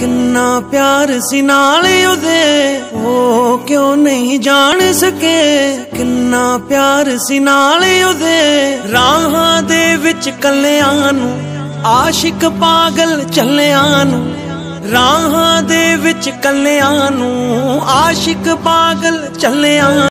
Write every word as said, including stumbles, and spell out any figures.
किन्ना प्यार सी नाल उदे ओ क्यों नहीं जान सके। किन्ना प्यार सी नाल उदे राहां दे विच कल्लियां नूं आशिक पागल चलियां नूं। राहां दे विच कल्लियां नूं आशिक पागल चलियां।